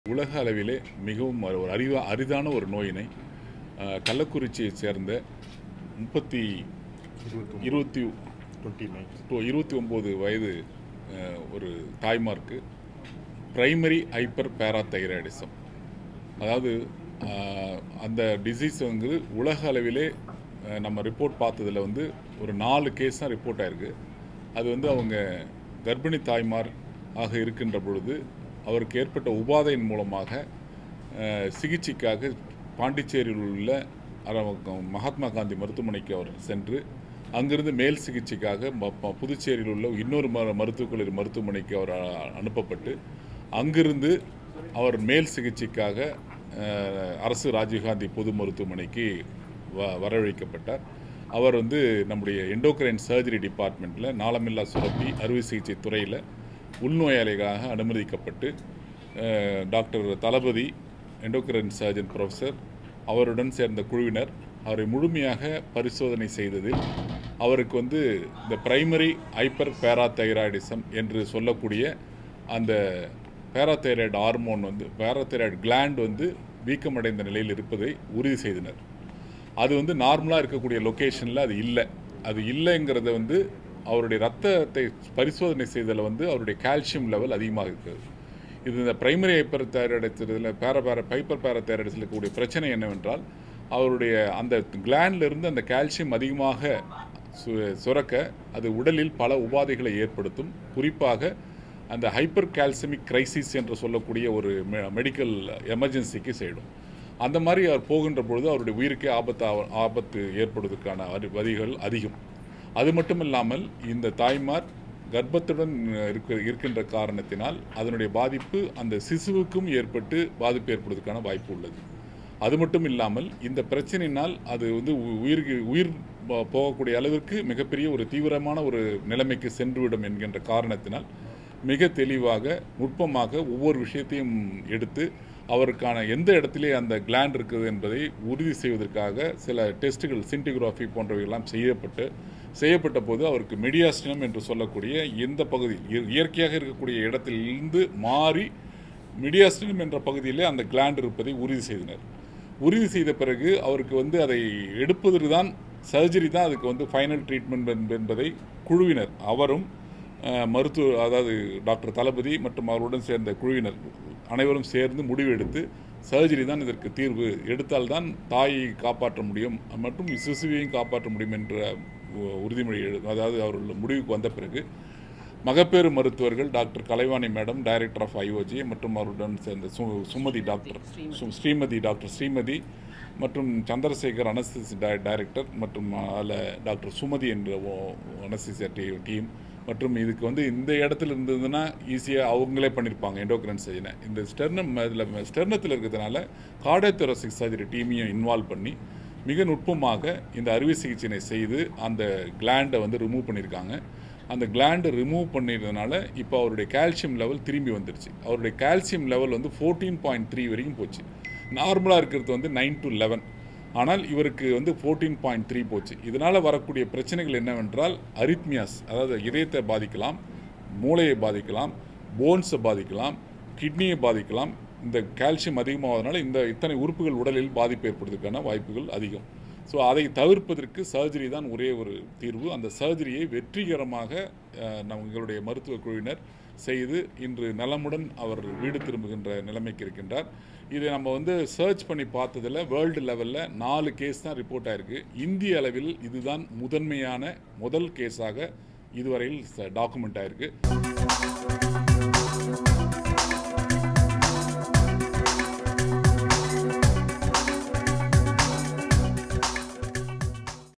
உலக அளவிலே மிகவும் ஒரு அரிதான ஒரு நோயினை கள்ளக்குறிச்சியை சேர்ந்த 29 வயது ஒரு தாய்மார்க்கு பிரைமரி ஹைப்பர் பேராதைராய்டிசம், அதாவது அந்த டிசீஸ் வந்து உலக அளவிலே நம்ம ரிப்போர்ட் பார்த்ததில் வந்து ஒரு 4 கேஸ் தான் ரிப்போர்ட் ஆயிருக்கு. அது வந்து அவங்க கர்ப்பிணி தாய்மார் ஆக இருக்கின்ற பொழுது அவருக்கு ஏற்பட்ட உபாதையின் மூலமாக சிகிச்சைக்காக பாண்டிச்சேரியில் உள்ள மகாத்மா காந்தி மருத்துவமனைக்கு அவர் சென்று அங்கிருந்து மேல் சிகிச்சைக்காக புதுச்சேரியில் உள்ள இன்னொரு மருத்துவக் கல்லூரி மருத்துவமனைக்கு அவர் அனுப்பப்பட்டு அங்கிருந்து அவர் மேல் சிகிச்சைக்காக அரசு ராஜீவ்காந்தி பொது மருத்துவமனைக்கு வரவழைக்கப்பட்டார். அவர் வந்து நம்முடைய எண்டோக்ரைன் சர்ஜரி டிபார்ட்மெண்ட்டில் நாளமில்லா சுரப்பி அறுவை சிகிச்சை துறையில் உள்நோயாளிகளாக அனுமதிக்கப்பட்டு doctor Thalapathi endocrine surgeon professor அவருடன் சேர்ந்த குழுவினர் அவரை முழுமையாக பரிசோதனை செய்ததில் அவருக்கு வந்து இந்த பிரைமரி ஹைப்பர் பேராதைராய்டிசம் என்று சொல்லக்கூடிய அந்த பேராதைராய்டு ஹார்மோன் வந்து பேராதைராய்டு கிளாண்ட் வந்து வீக்கமடைந்த நிலையில் இருப்பதை உறுதி செய்தனர். அது வந்து நார்மலாக இருக்கக்கூடிய லொக்கேஷனில் அது இல்லைங்கிறத வந்து அவருடைய ரத்தத்தை பரிசோதனை செய்ததில் வந்து அவருடைய கால்சியம் லெவல் அதிகமாக இருக்குது. இது இந்த பிரைமரி ஹைப்பர் தைராய்டிசத்தில் ஹைப்பர் பேராதைராய்டிஸில் இருக்கக்கூடிய பிரச்சனை என்னவென்றால் அவருடைய அந்த கிளாண்ட்லேருந்து அந்த கால்சியம் அதிகமாக சுரக்க அது உடலில் பல உபாதைகளை ஏற்படுத்தும். குறிப்பாக அந்த ஹைப்பர் கால்சியமிக் கிரைசிஸ் என்று சொல்லக்கூடிய ஒரு மெடிக்கல் எமர்ஜென்சிக்கு செய்யும். அந்த மாதிரி அவர் போகின்ற பொழுது அவருடைய உயிருக்கே ஆபத்து ஏற்படுவதற்கான வழிகள் அதிகம். அது மட்டும் இல்லாமல் இந்த தாய்மார் கர்ப்பத்துடன் இருக்கின்ற காரணத்தினால் அதனுடைய பாதிப்பு அந்த சிசுவுக்கும் ஏற்பட்டு பாதிப்பு ஏற்படுவதற்கான வாய்ப்பு உள்ளது. அது மட்டும் இல்லாமல் இந்த பிரச்சனையினால் அது வந்து உயிர் போகக்கூடிய அளவிற்கு மிகப்பெரிய ஒரு தீவிரமான ஒரு நிலைமைக்கு சென்றுவிடும் என்கின்ற காரணத்தினால் மிக தெளிவாக நுட்பமாக ஒவ்வொரு விஷயத்தையும் எடுத்து அவருக்கான எந்த இடத்திலே அந்த கிளாண்ட் இருக்குது என்பதை உறுதி செய்வதற்காக சில டெஸ்ட்டுகள் சின்டிகிராஃபி போன்றவையெல்லாம் செய்யப்பட்ட போது அவருக்கு மெடியாஸ்டினம் என்று சொல்லக்கூடிய எந்த பகுதி இயற்கையாக இருக்கக்கூடிய இடத்திலிருந்து மாறி மெடியாஸ்டினம் என்ற பகுதியிலே அந்த கிளாண்ட் இருப்பதை உறுதி செய்தனர். உறுதி செய்த பிறகு அவருக்கு வந்து அதை எடுப்பதற்கு தான் சர்ஜரி தான் அதுக்கு வந்து ஃபைனல் ட்ரீட்மெண்ட் என்பதை குழுவினர் அவரும் அதாவது டாக்டர் தளபதி மற்றும் அவருடன் சேர்ந்த குழுவினர் அனைவரும் சேர்ந்து முடிவு எடுத்து சர்ஜரி தான் இதற்கு தீர்வு, எடுத்தால்தான் தாயை காப்பாற்ற முடியும் மற்றும் சிசுவையும் காப்பாற்ற முடியும் என்ற உறுதிமொழி அதாவது அவர்கள் முடிவுக்கு வந்த பிறகு மகப்பேறு மருத்துவர்கள் doctor Kalaivani madam director of IOG மற்றும் அவருடன் சேர்ந்த ஸ்ரீமதி மற்றும் சந்திரசேகர் அனஸ்தீசி டைரக்டர் மற்றும் அதில் டாக்டர் சுமதி என்ற அனஸ்தீசியா டீம் மற்றும் இதுக்கு வந்து இந்த இடத்துல இருந்ததுன்னா ஈஸியாக அவங்களே பண்ணியிருப்பாங்க எண்டோக்ரைன் சர்ஜனை. இந்த ஸ்டெர்னத்தில் இருக்கிறதுனால கார்டியோதொராசிக் சர்ஜரி டீமையும் இன்வால்வ் பண்ணி மிக நுட்பமாக இந்த அறுவை சிகிச்சையை செய்து அந்த கிளாண்டை வந்து ரிமூவ் பண்ணியிருக்காங்க. அந்த கிளாண்டை ரிமூவ் பண்ணிடுறதுனால இப்போ அவருடைய கால்சியம் லெவல் திரும்பி வந்துருச்சு. அவருடைய கால்சியம் லெவல் வந்து 14.3 வரைக்கும் போச்சு. நார்மலாக இருக்கிறது வந்து 9 to 11, ஆனால் இவருக்கு வந்து 14.3 போச்சு. இதனால் வரக்கூடிய பிரச்சனைகள் என்னவென்றால் அரித்மியாஸ், அதாவது இதயத்தை பாதிக்கலாம், மூளையை பாதிக்கலாம், போன்ஸை பாதிக்கலாம், கிட்னியை பாதிக்கலாம். இந்த கால்சியம் அதிகமாவதனால இத்தனை உறுப்புகள் உடலில் பாதிப்பு ஏற்படுவதற்கான வாய்ப்புகள் அதிகம். ஸோ அதை தவிர்ப்பதற்கு சர்ஜரி தான் ஒரே ஒரு தீர்வு. அந்த சர்ஜரியை வெற்றிகரமாக எங்களுடைய மருத்துவ குழுவினர் செய்து இன்று நலமுடன் அவர் வீடு திரும்புகின்ற நிலைமைக்கு இருக்கின்றார். இதை நம்ம வந்து சர்ச் பண்ணி பார்த்ததில் வேர்ல்டு லெவலில் 4 கேஸ் தான் ரிப்போர்ட் ஆகிருக்கு. இந்திய அளவில் இதுதான் முதல் கேஸாக இதுவரையில் டாக்குமெண்ட் ஆகிருக்கு.